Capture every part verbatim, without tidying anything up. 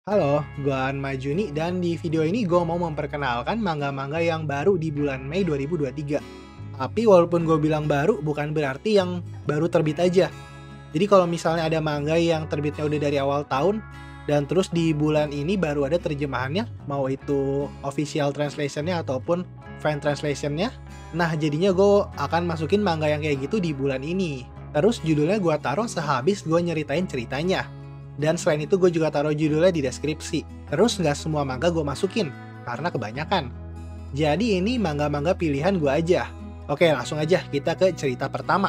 Halo, gua Anma Juni dan di video ini gue mau memperkenalkan manga-manga yang baru di bulan Mei dua ribu dua puluh tiga. Tapi walaupun gue bilang baru, bukan berarti yang baru terbit aja. Jadi kalau misalnya ada manga yang terbitnya udah dari awal tahun, dan terus di bulan ini baru ada terjemahannya, mau itu official translationnya ataupun fan translationnya, nah jadinya gue akan masukin manga yang kayak gitu di bulan ini. Terus judulnya gue taruh sehabis gue nyeritain ceritanya. Dan selain itu gue juga taruh judulnya di deskripsi. Terus nggak semua manga gue masukin, karena kebanyakan. Jadi ini manga-manga pilihan gue aja. Oke, langsung aja kita ke cerita pertama.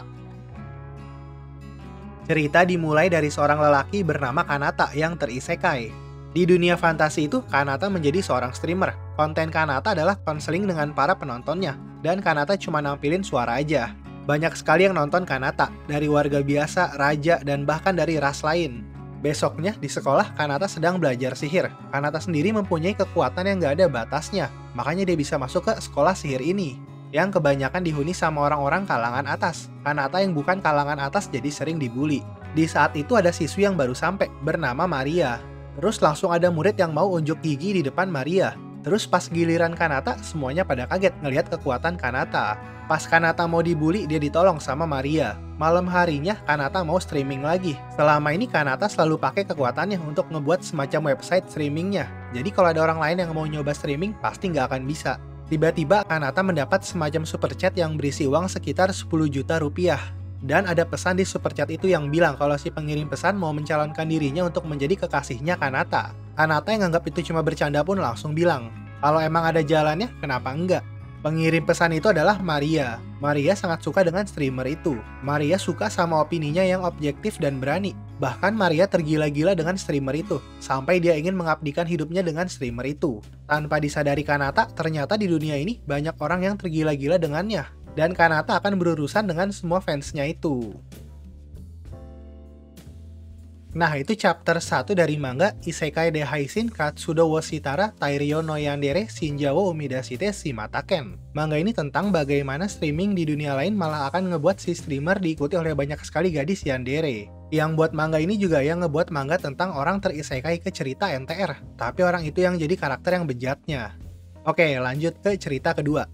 Cerita dimulai dari seorang lelaki bernama Kanata yang terisekai. Di dunia fantasi itu, Kanata menjadi seorang streamer. Konten Kanata adalah konseling dengan para penontonnya. Dan Kanata cuma nampilin suara aja. Banyak sekali yang nonton Kanata, dari warga biasa, raja, dan bahkan dari ras lain. Besoknya, di sekolah, Kanata sedang belajar sihir. Kanata sendiri mempunyai kekuatan yang gak ada batasnya, makanya dia bisa masuk ke sekolah sihir ini, yang kebanyakan dihuni sama orang-orang kalangan atas. Kanata yang bukan kalangan atas jadi sering dibully. Di saat itu ada siswi yang baru sampai, bernama Maria. Terus langsung ada murid yang mau unjuk gigi di depan Maria. Terus pas giliran Kanata, semuanya pada kaget ngelihat kekuatan Kanata. Pas Kanata mau dibully, dia ditolong sama Maria. Malam harinya, Kanata mau streaming lagi. Selama ini Kanata selalu pakai kekuatannya untuk ngebuat semacam website streamingnya. Jadi kalau ada orang lain yang mau nyoba streaming, pasti nggak akan bisa. Tiba-tiba Kanata mendapat semacam super chat yang berisi uang sekitar sepuluh juta rupiah. Dan ada pesan di super chat itu yang bilang kalau si pengirim pesan mau mencalonkan dirinya untuk menjadi kekasihnya Kanata. Kanata yang anggap itu cuma bercanda pun langsung bilang, kalau emang ada jalannya, kenapa enggak? Pengirim pesan itu adalah Maria. Maria sangat suka dengan streamer itu. Maria suka sama opininya yang objektif dan berani. Bahkan Maria tergila-gila dengan streamer itu, sampai dia ingin mengabdikan hidupnya dengan streamer itu. Tanpa disadari Kanata, ternyata di dunia ini banyak orang yang tergila-gila dengannya. Dan Kanata akan berurusan dengan semua fansnya itu. Nah, itu chapter satu dari manga Isekai de Haishin Katsudo wo Shitara Tairyo no Yandere Shinja wo Umidashite Shimataken. Manga ini tentang bagaimana streaming di dunia lain malah akan ngebuat si streamer diikuti oleh banyak sekali gadis yandere. Yang buat manga ini juga yang ngebuat manga tentang orang terisekai ke cerita N T R, tapi orang itu yang jadi karakter yang bejatnya. Oke, lanjut ke cerita kedua.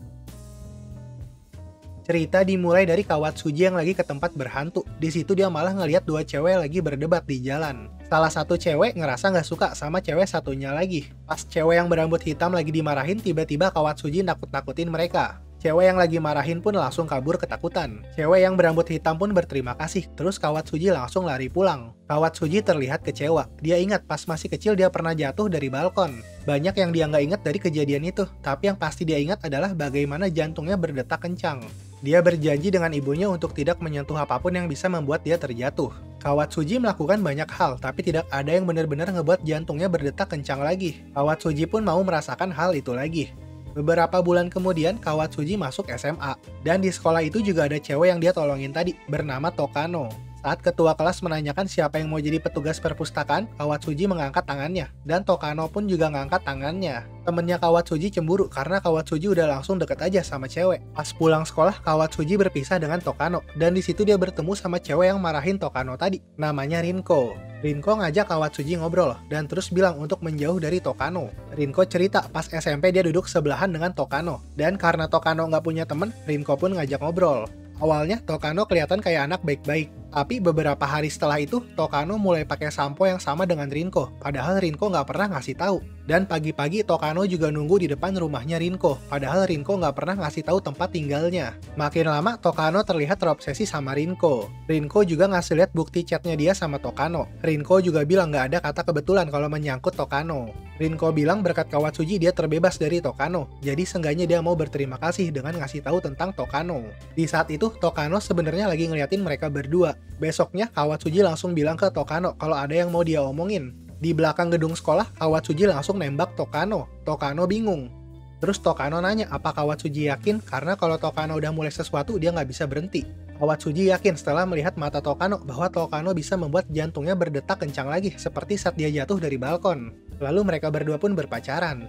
Cerita dimulai dari Kawatsuji yang lagi ke tempat berhantu. Di situ dia malah ngeliat dua cewek lagi berdebat di jalan. Salah satu cewek ngerasa nggak suka sama cewek satunya lagi. Pas cewek yang berambut hitam lagi dimarahin, tiba-tiba Kawatsuji nakut-nakutin mereka. Cewek yang lagi marahin pun langsung kabur ketakutan. Cewek yang berambut hitam pun berterima kasih, terus Kawatsuji langsung lari pulang. Kawatsuji terlihat kecewa. Dia ingat pas masih kecil dia pernah jatuh dari balkon. Banyak yang dia nggak ingat dari kejadian itu, tapi yang pasti dia ingat adalah bagaimana jantungnya berdetak kencang. Dia berjanji dengan ibunya untuk tidak menyentuh apapun yang bisa membuat dia terjatuh. Kawatsuji melakukan banyak hal, tapi tidak ada yang benar-benar ngebuat jantungnya berdetak kencang lagi. Kawatsuji pun mau merasakan hal itu lagi. Beberapa bulan kemudian, Kawatsuji masuk S M A. Dan di sekolah itu juga ada cewek yang dia tolongin tadi, bernama Tokano. Saat ketua kelas menanyakan siapa yang mau jadi petugas perpustakaan, Kawatsuji mengangkat tangannya. Dan Tokano pun juga ngangkat tangannya. Temennya Kawatsuji cemburu karena Kawatsuji udah langsung deket aja sama cewek. Pas pulang sekolah, Kawatsuji berpisah dengan Tokano. Dan di situ dia bertemu sama cewek yang marahin Tokano tadi. Namanya Rinko. Rinko ngajak Kawatsuji ngobrol, dan terus bilang untuk menjauh dari Tokano. Rinko cerita pas S M P dia duduk sebelahan dengan Tokano. Dan karena Tokano nggak punya temen, Rinko pun ngajak ngobrol. Awalnya Tokano kelihatan kayak anak baik-baik, tapi beberapa hari setelah itu Tokano mulai pakai sampo yang sama dengan Rinko, padahal Rinko nggak pernah ngasih tahu. Dan pagi-pagi Tokano juga nunggu di depan rumahnya Rinko, padahal Rinko nggak pernah ngasih tahu tempat tinggalnya. Makin lama Tokano terlihat terobsesi sama Rinko. Rinko juga ngasih lihat bukti chatnya dia sama Tokano. Rinko juga bilang nggak ada kata kebetulan kalau menyangkut Tokano. Rinko bilang berkat Kawatsuji dia terbebas dari Tokano, jadi seenggaknya dia mau berterima kasih dengan ngasih tahu tentang Tokano. Di saat itu, Tokano sebenarnya lagi ngeliatin mereka berdua. Besoknya, Kawatsuji langsung bilang ke Tokano kalau ada yang mau dia omongin. Di belakang gedung sekolah, Kawatsuji langsung nembak Tokano. Tokano bingung. Terus Tokano nanya apa Kawatsuji yakin karena kalau Tokano udah mulai sesuatu dia nggak bisa berhenti. Kawatsuji yakin setelah melihat mata Tokano bahwa Tokano bisa membuat jantungnya berdetak kencang lagi seperti saat dia jatuh dari balkon. Lalu mereka berdua pun berpacaran.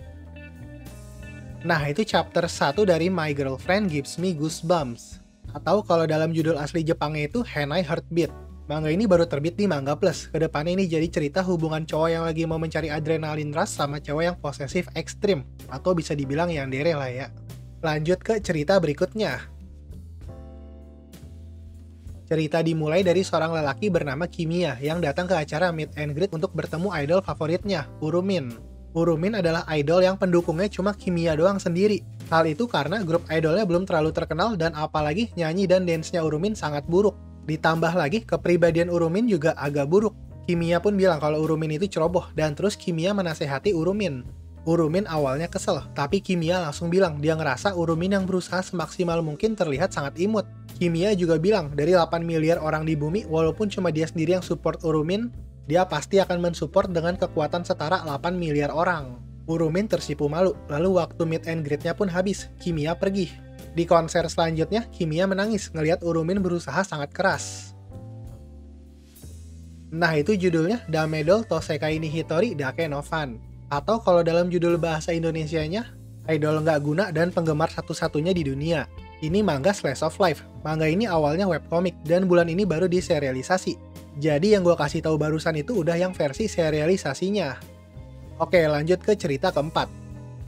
Nah, itu chapter satu dari My Girlfriend Gives Me Goosebumps. Atau kalau dalam judul asli Jepangnya itu Henai Heartbeat. Manga ini baru terbit di Manga Plus. Kedepannya ini jadi cerita hubungan cowok yang lagi mau mencari adrenalin rush sama cewek yang posesif ekstrim. Atau bisa dibilang yandere lah ya. Lanjut ke cerita berikutnya. Cerita dimulai dari seorang lelaki bernama Kimiya yang datang ke acara meet and greet untuk bertemu idol favoritnya, Urumin. Urumin adalah idol yang pendukungnya cuma Kimiya doang sendiri. Hal itu karena grup idolnya belum terlalu terkenal dan apalagi nyanyi dan dance-nya Urumin sangat buruk. Ditambah lagi, kepribadian Urumin juga agak buruk. Kimiya pun bilang kalau Urumin itu ceroboh, dan terus Kimiya menasehati Urumin. Urumin awalnya kesel, tapi Kimiya langsung bilang dia ngerasa Urumin yang berusaha semaksimal mungkin terlihat sangat imut. Kimiya juga bilang, dari delapan miliar orang di bumi, walaupun cuma dia sendiri yang support Urumin, dia pasti akan mensupport dengan kekuatan setara delapan miliar orang. Urumin tersipu malu, lalu waktu meet and greet-nya pun habis, Kimiya pergi. Di konser selanjutnya, Kimiya menangis ngelihat Urumin berusaha sangat keras. Nah, itu judulnya Damedol Tosekai ni Hitori Dake no Fan. Atau kalau dalam judul bahasa Indonesianya, idol nggak guna dan penggemar satu-satunya di dunia. Ini manga slice of life. Manga ini awalnya webcomic dan bulan ini baru diserialisasi. Jadi yang gue kasih tahu barusan itu udah yang versi serialisasinya. Oke, lanjut ke cerita keempat.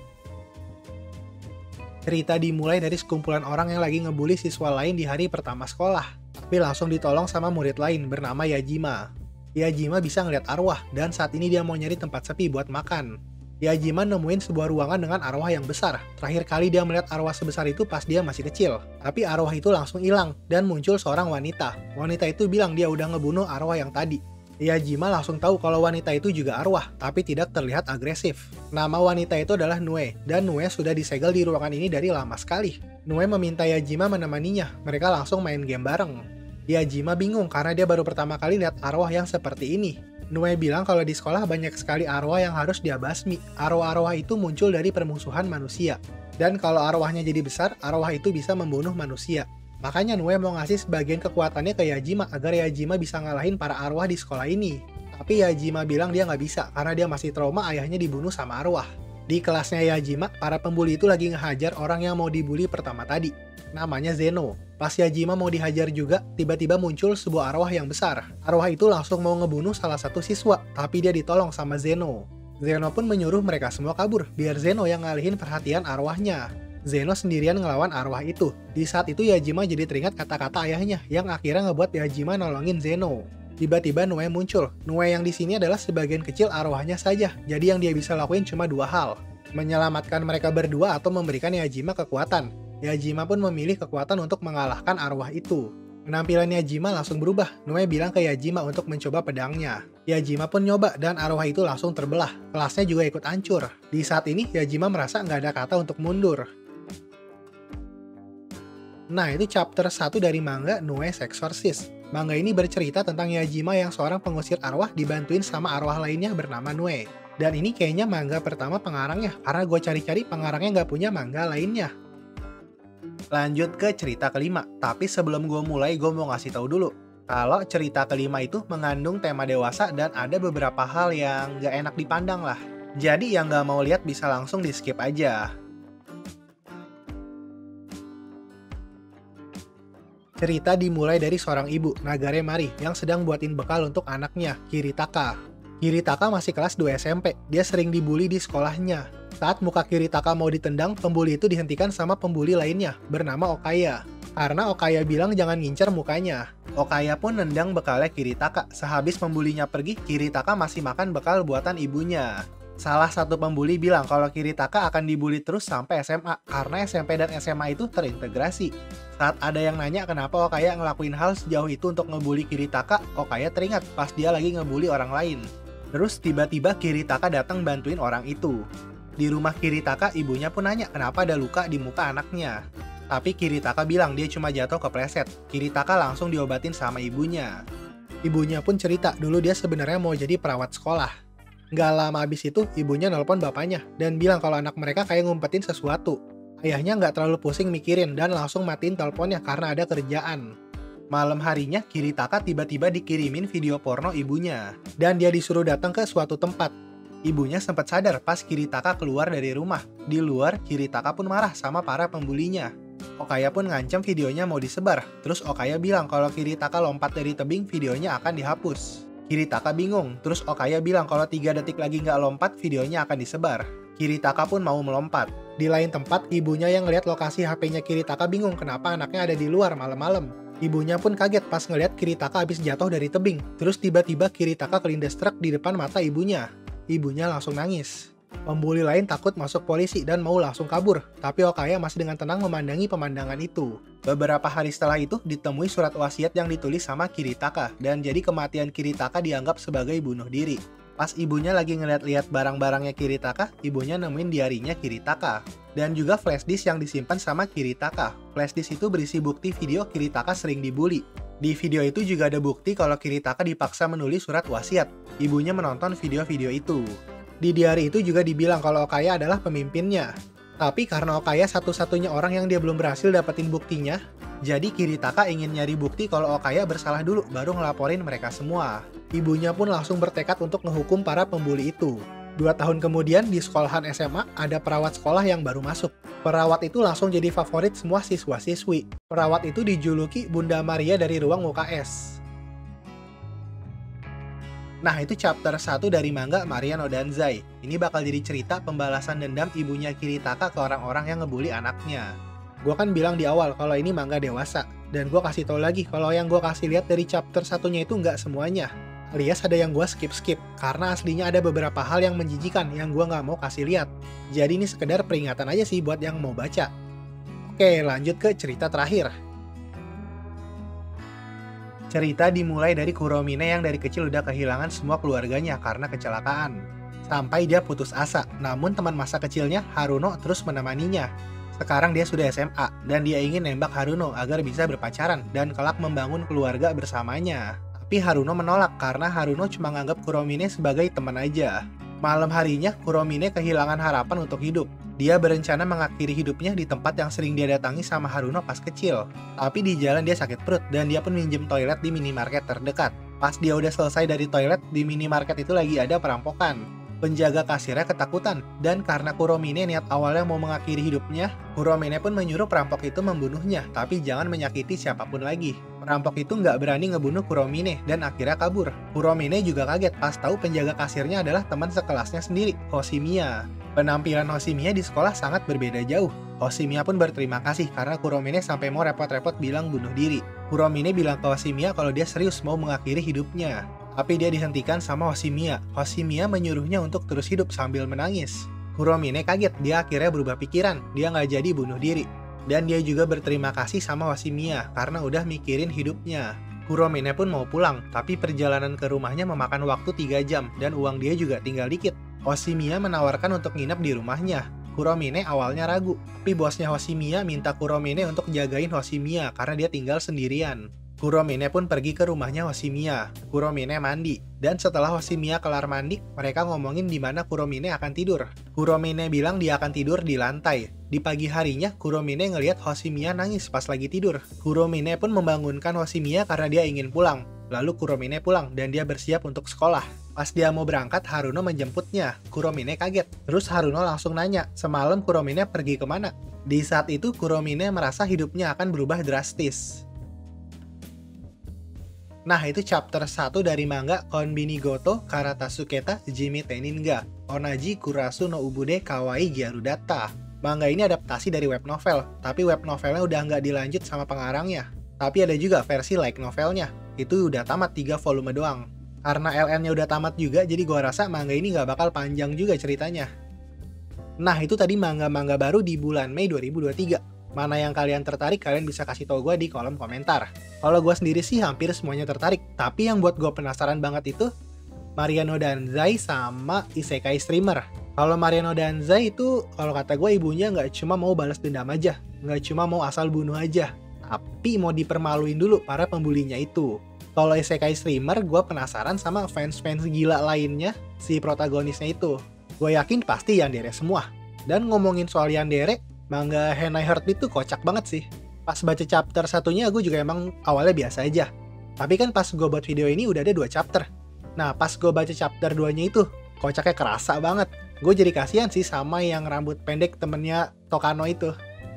Cerita dimulai dari sekumpulan orang yang lagi ngebully siswa lain di hari pertama sekolah, tapi langsung ditolong sama murid lain bernama Yajima. Yajima bisa ngeliat arwah, dan saat ini dia mau nyari tempat sepi buat makan. Yajima nemuin sebuah ruangan dengan arwah yang besar. Terakhir kali dia melihat arwah sebesar itu pas dia masih kecil. Tapi arwah itu langsung hilang, dan muncul seorang wanita. Wanita itu bilang dia udah ngebunuh arwah yang tadi. Yajima langsung tahu kalau wanita itu juga arwah, tapi tidak terlihat agresif. Nama wanita itu adalah Nue, dan Nue sudah disegel di ruangan ini dari lama sekali. Nue meminta Yajima menemaninya, mereka langsung main game bareng. Yajima bingung karena dia baru pertama kali lihat arwah yang seperti ini. Nue bilang kalau di sekolah banyak sekali arwah yang harus dia basmi. Arwah-arwah itu muncul dari permusuhan manusia. Dan kalau arwahnya jadi besar, arwah itu bisa membunuh manusia. Makanya Nue mau ngasih sebagian kekuatannya ke Yajima agar Yajima bisa ngalahin para arwah di sekolah ini. Tapi Yajima bilang dia nggak bisa karena dia masih trauma ayahnya dibunuh sama arwah. Di kelasnya Yajima, para pembuli itu lagi ngehajar orang yang mau dibully pertama tadi. Namanya Zeno. Pas Yajima mau dihajar juga, tiba-tiba muncul sebuah arwah yang besar. Arwah itu langsung mau ngebunuh salah satu siswa, tapi dia ditolong sama Zeno. Zeno pun menyuruh mereka semua kabur, biar Zeno yang ngalihin perhatian arwahnya. Zeno sendirian ngelawan arwah itu. Di saat itu Yajima jadi teringat kata-kata ayahnya yang akhirnya ngebuat Yajima nolongin Zeno. Tiba-tiba Nue muncul. Nue yang di sini adalah sebagian kecil arwahnya saja. Jadi yang dia bisa lakuin cuma dua hal. Menyelamatkan mereka berdua atau memberikan Yajima kekuatan. Yajima pun memilih kekuatan untuk mengalahkan arwah itu. Penampilan Yajima langsung berubah. Nue bilang ke Yajima untuk mencoba pedangnya. Yajima pun nyoba dan arwah itu langsung terbelah. Kelasnya juga ikut hancur. Di saat ini Yajima merasa nggak ada kata untuk mundur. Nah, itu chapter satu dari manga Nue's Exorcist. Manga ini bercerita tentang Yajima yang seorang pengusir arwah dibantuin sama arwah lainnya bernama Nue. Dan ini kayaknya manga pertama pengarangnya, karena gue cari-cari pengarangnya nggak punya manga lainnya. Lanjut ke cerita kelima, tapi sebelum gue mulai gue mau ngasih tahu dulu. Kalau cerita kelima itu mengandung tema dewasa dan ada beberapa hal yang nggak enak dipandang lah. Jadi yang nggak mau lihat bisa langsung di skip aja. Cerita dimulai dari seorang ibu, Nagare Mari, yang sedang buatin bekal untuk anaknya, Kiritaka. Kiritaka masih kelas dua S M P, dia sering dibully di sekolahnya. Saat muka Kiritaka mau ditendang, pembuli itu dihentikan sama pembuli lainnya, bernama Okaya. Karena Okaya bilang jangan ngincer mukanya. Okaya pun nendang bekalnya Kiritaka. Sehabis pembulinya pergi, Kiritaka masih makan bekal buatan ibunya. Salah satu pembuli bilang kalau Kiritaka akan dibully terus sampai S M A, karena S M P dan S M A itu terintegrasi. Saat ada yang nanya kenapa Okaya ngelakuin hal sejauh itu untuk ngebully Kiritaka, Okaya teringat pas dia lagi ngebully orang lain. Terus tiba-tiba Kiritaka datang bantuin orang itu. Di rumah Kiritaka, ibunya pun nanya kenapa ada luka di muka anaknya. Tapi Kiritaka bilang dia cuma jatuh kepleset. Kiritaka langsung diobatin sama ibunya. Ibunya pun cerita dulu dia sebenarnya mau jadi perawat sekolah. Nggak lama abis itu, ibunya nelpon bapaknya dan bilang kalau anak mereka kayak ngumpetin sesuatu. Ayahnya nggak terlalu pusing mikirin dan langsung matiin teleponnya karena ada kerjaan. Malam harinya, Kiritaka tiba-tiba dikirimin video porno ibunya. Dan dia disuruh datang ke suatu tempat. Ibunya sempat sadar pas Kiritaka keluar dari rumah. Di luar, Kiritaka pun marah sama para pembulinya. Okaya pun ngancam videonya mau disebar. Terus Okaya bilang kalau Kiritaka lompat dari tebing, videonya akan dihapus. Kiritaka bingung, terus Okaya bilang kalau tiga detik lagi nggak lompat, videonya akan disebar. Kiritaka pun mau melompat. Di lain tempat, ibunya yang ngeliat lokasi H P-nya Kiritaka bingung kenapa anaknya ada di luar malam-malam. Ibunya pun kaget pas ngeliat Kiritaka habis jatuh dari tebing. Terus tiba-tiba Kiritaka kelindes truk di depan mata ibunya. Ibunya langsung nangis. Pembuli lain takut masuk polisi dan mau langsung kabur, tapi Okaya masih dengan tenang memandangi pemandangan itu. Beberapa hari setelah itu, ditemui surat wasiat yang ditulis sama Kiritaka, dan jadi kematian Kiritaka dianggap sebagai bunuh diri. Pas ibunya lagi ngeliat-liat barang-barangnya Kiritaka, ibunya nemuin diarinya Kiritaka. Dan juga flash disk yang disimpan sama Kiritaka. Flash disk itu berisi bukti video Kiritaka sering dibully. Di video itu juga ada bukti kalau Kiritaka dipaksa menulis surat wasiat. Ibunya menonton video-video itu. Di diary itu juga dibilang kalau Okaya adalah pemimpinnya. Tapi karena Okaya satu-satunya orang yang dia belum berhasil dapetin buktinya, jadi Kiritaka ingin nyari bukti kalau Okaya bersalah dulu baru ngelaporin mereka semua. Ibunya pun langsung bertekad untuk ngehukum para pembuli itu. Dua tahun kemudian di sekolahan S M A ada perawat sekolah yang baru masuk. Perawat itu langsung jadi favorit semua siswa-siswi. Perawat itu dijuluki Bunda Maria dari ruang U K S. Nah, itu chapter satu dari manga Maria no Danzai. Ini bakal jadi cerita pembalasan dendam ibunya Kiritaka ke orang-orang yang ngebully anaknya. Gue kan bilang di awal kalau ini manga dewasa. Dan gue kasih tau lagi kalau yang gue kasih lihat dari chapter satunya itu nggak semuanya. Alias ada yang gue skip-skip. Karena aslinya ada beberapa hal yang menjijikan yang gue nggak mau kasih lihat. Jadi ini sekedar peringatan aja sih buat yang mau baca. Oke, lanjut ke cerita terakhir. Cerita dimulai dari Kuromine yang dari kecil udah kehilangan semua keluarganya karena kecelakaan. Sampai dia putus asa, namun teman masa kecilnya, Haruno, terus menemaninya. Sekarang dia sudah S M A, dan dia ingin nembak Haruno agar bisa berpacaran dan kelak membangun keluarga bersamanya. Tapi Haruno menolak karena Haruno cuma nganggap Kuromine sebagai teman aja. Malam harinya, Kuromine kehilangan harapan untuk hidup. Dia berencana mengakhiri hidupnya di tempat yang sering dia datangi sama Haruno pas kecil. Tapi di jalan dia sakit perut dan dia pun minjem toilet di minimarket terdekat. Pas dia udah selesai dari toilet, di minimarket itu lagi ada perampokan. Penjaga kasirnya ketakutan, dan karena Kuromine niat awalnya mau mengakhiri hidupnya, Kuromine pun menyuruh perampok itu membunuhnya, tapi jangan menyakiti siapapun lagi. Perampok itu nggak berani ngebunuh Kuromine dan akhirnya kabur. Kuromine juga kaget pas tahu penjaga kasirnya adalah teman sekelasnya sendiri, Hoshimiya. Penampilan Hoshimiya di sekolah sangat berbeda jauh. Hoshimiya pun berterima kasih karena Kuromine sampai mau repot-repot bilang bunuh diri. Kuromine bilang ke Hoshimiya kalau dia serius mau mengakhiri hidupnya. Tapi dia dihentikan sama Hoshimiya. Hoshimiya menyuruhnya untuk terus hidup sambil menangis. Kuromine kaget, dia akhirnya berubah pikiran, dia nggak jadi bunuh diri. Dan dia juga berterima kasih sama Hoshimiya karena udah mikirin hidupnya. Kuromine pun mau pulang, tapi perjalanan ke rumahnya memakan waktu tiga jam dan uang dia juga tinggal dikit. Hoshimiya menawarkan untuk nginep di rumahnya. Kuromine awalnya ragu, tapi bosnya Hoshimiya minta Kuromine untuk jagain Hoshimiya karena dia tinggal sendirian. Kuromine pun pergi ke rumahnya Hoshimiya. Kuromine mandi, dan setelah Hoshimiya kelar mandi, mereka ngomongin di mana Kuromine akan tidur. Kuromine bilang dia akan tidur di lantai. Di pagi harinya, Kuromine ngelihat Hoshimiya nangis pas lagi tidur. Kuromine pun membangunkan Hoshimiya karena dia ingin pulang. Lalu Kuromine pulang dan dia bersiap untuk sekolah. Pas dia mau berangkat, Haruno menjemputnya. Kuromine kaget. Terus Haruno langsung nanya, semalam Kuromine pergi kemana? Di saat itu, Kuromine merasa hidupnya akan berubah drastis. Nah, itu chapter satu dari manga Konbini Goto Karatasuketa Jimi Teninga Onaji Kurasu no Ubude Kawaii Gyarudata. Manga ini adaptasi dari web novel, tapi web novelnya udah nggak dilanjut sama pengarangnya. Tapi ada juga versi light novelnya, itu udah tamat tiga volume doang. Karena L N-nya udah tamat juga, jadi gua rasa manga ini nggak bakal panjang juga ceritanya. Nah, itu tadi manga-manga baru di bulan Mei dua ribu dua puluh tiga. Mana yang kalian tertarik, kalian bisa kasih tau gue di kolom komentar. Kalau gue sendiri sih hampir semuanya tertarik, tapi yang buat gue penasaran banget itu Maria no Danzai sama Isekai Streamer. Kalau Maria no Danzai itu, kalau kata gue ibunya nggak cuma mau balas dendam aja, nggak cuma mau asal bunuh aja, tapi mau dipermaluin dulu para pembulinya itu. Kalau Isekai Streamer, gue penasaran sama fans-fans gila lainnya, si protagonisnya itu. Gue yakin pasti yandere semua. Dan ngomongin soal yandere, manga Henai Heartbeat tuh kocak banget sih. Pas baca chapter satunya gue juga emang awalnya biasa aja. Tapi kan pas gue buat video ini udah ada dua chapter. Nah pas gue baca chapter dua-nya itu, kocaknya kerasa banget. Gue jadi kasihan sih sama yang rambut pendek temennya Tokano itu.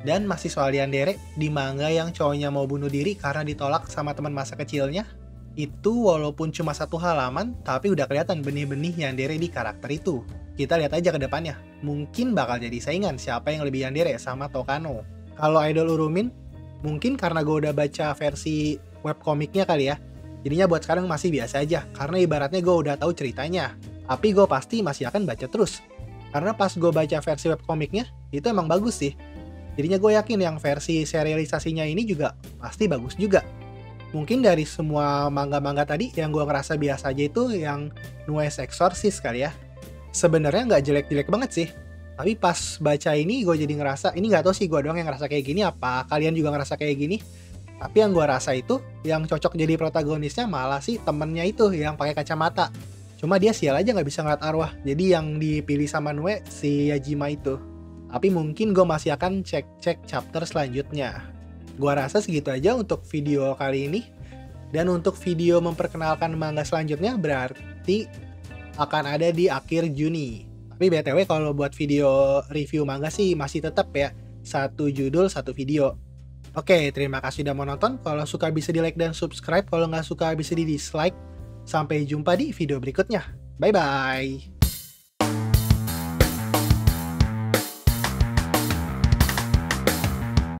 Dan masih soal yandere, di manga yang cowoknya mau bunuh diri karena ditolak sama teman masa kecilnya, itu walaupun cuma satu halaman, tapi udah kelihatan benih-benih yandere di karakter itu. Kita lihat aja ke depannya, mungkin bakal jadi saingan siapa yang lebih yandere sama Tokano. Kalau Idol Urumin, mungkin karena gue udah baca versi webkomiknya kali ya, jadinya buat sekarang masih biasa aja, karena ibaratnya gue udah tahu ceritanya. Tapi gue pasti masih akan baca terus, karena pas gue baca versi webkomiknya, itu emang bagus sih. Jadinya gue yakin yang versi serialisasinya ini juga pasti bagus juga. Mungkin dari semua manga-manga tadi yang gue ngerasa biasa aja itu yang Nues Exorcist kali ya. Sebenarnya nggak jelek-jelek banget sih. Tapi pas baca ini gue jadi ngerasa, ini nggak tahu sih gue doang yang ngerasa kayak gini, apa kalian juga ngerasa kayak gini. Tapi yang gue rasa itu, yang cocok jadi protagonisnya malah sih temennya itu yang pakai kacamata. Cuma dia sial aja nggak bisa ngeliat arwah. Jadi yang dipilih sama Nue si Yajima itu. Tapi mungkin gue masih akan cek-cek chapter selanjutnya. Gue rasa segitu aja untuk video kali ini. Dan untuk video memperkenalkan manga selanjutnya berarti akan ada di akhir Juni. Tapi B T W kalau buat video review manga sih masih tetap ya. Satu judul, satu video. Oke, terima kasih udah mau nonton. Kalau suka bisa di like dan subscribe. Kalau nggak suka bisa di dislike. Sampai jumpa di video berikutnya. Bye-bye.